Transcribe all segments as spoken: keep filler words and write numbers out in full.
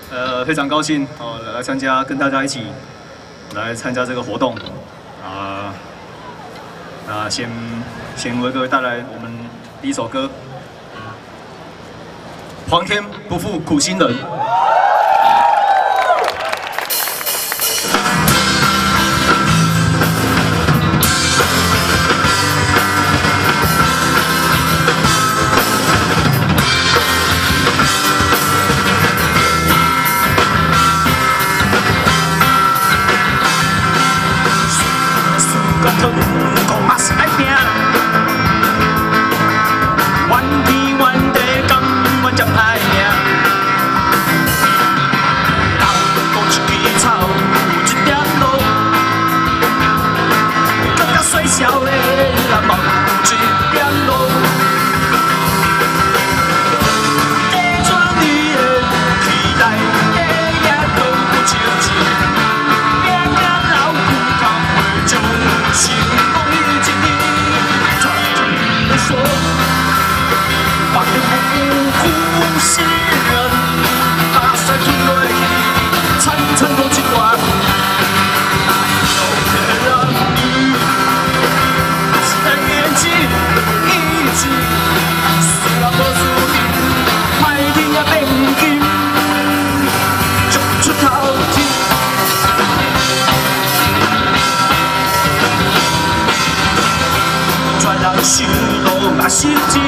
呃，非常高兴哦，来参加，跟大家一起来参加这个活动啊。那先先为各位带来我们第一首歌《皇天不负苦心人》。 想路嘛心志，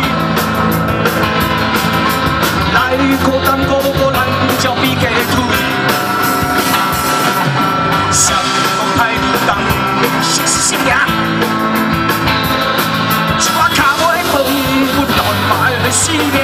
来孤单孤孤咱照比家腿，谁讲歹你当实实心命，一碗脚尾饭，阮乱卖的性命。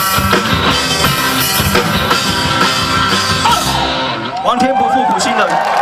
皇天不负苦心人。